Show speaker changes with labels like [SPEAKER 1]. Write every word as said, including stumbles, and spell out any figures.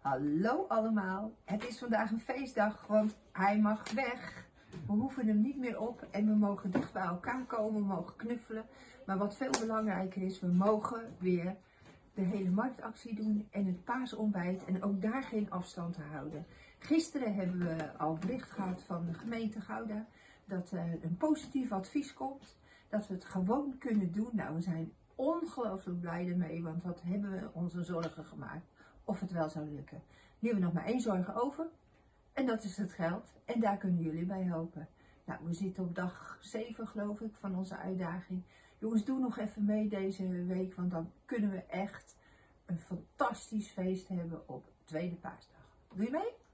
[SPEAKER 1] Hallo allemaal, het is vandaag een feestdag, want hij mag weg. We hoeven hem niet meer op en we mogen dicht bij elkaar komen, we mogen knuffelen. Maar wat veel belangrijker is, we mogen weer de hele marktactie doen en het paasontbijt en ook daar geen afstand te houden. Gisteren hebben we al bericht gehad van de gemeente Gouda dat er een positief advies komt, dat we het gewoon kunnen doen. Nou, we zijn ongelooflijk blij ermee, want wat hebben we onze zorgen gemaakt of het wel zou lukken. Nu hebben we nog maar één zorg over en dat is het geld en daar kunnen jullie bij helpen. Nou, we zitten op dag zeven geloof ik van onze uitdaging. Jongens, doe nog even mee deze week, want dan kunnen we echt een fantastisch feest hebben op tweede paasdag. Doe je mee?